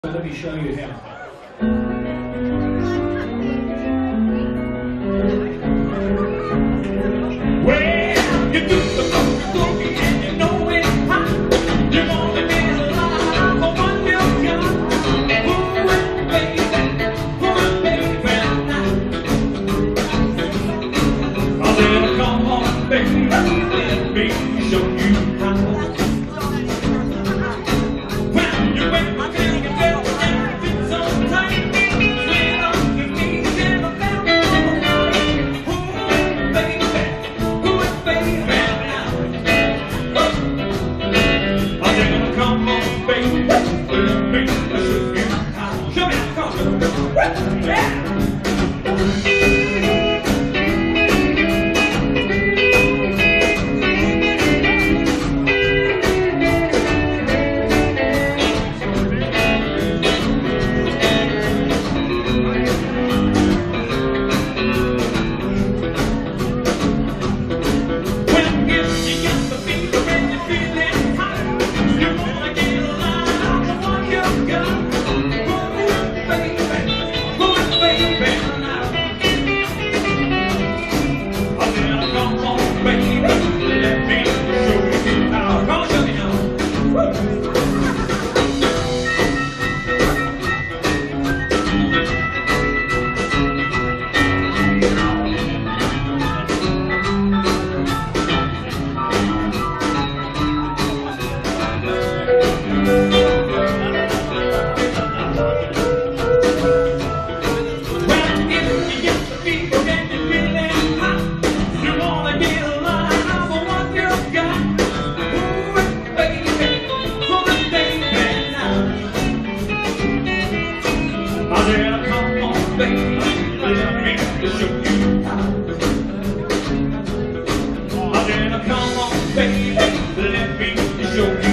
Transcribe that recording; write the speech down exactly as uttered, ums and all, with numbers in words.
Let me show you him. Well, you do the boogie and you know it's hot. You're gonna get a lot for one million. Pull it, baby, pull it, baby, now. I said, come on, baby, let me show you how. When you make my thing, you feel and it's so tight. Lean on your knees and a bell. Pull it, baby, pull it, baby, now. I said, come on, baby, let me show you how. Show me how, come on. Yeah. Baby, let me show you.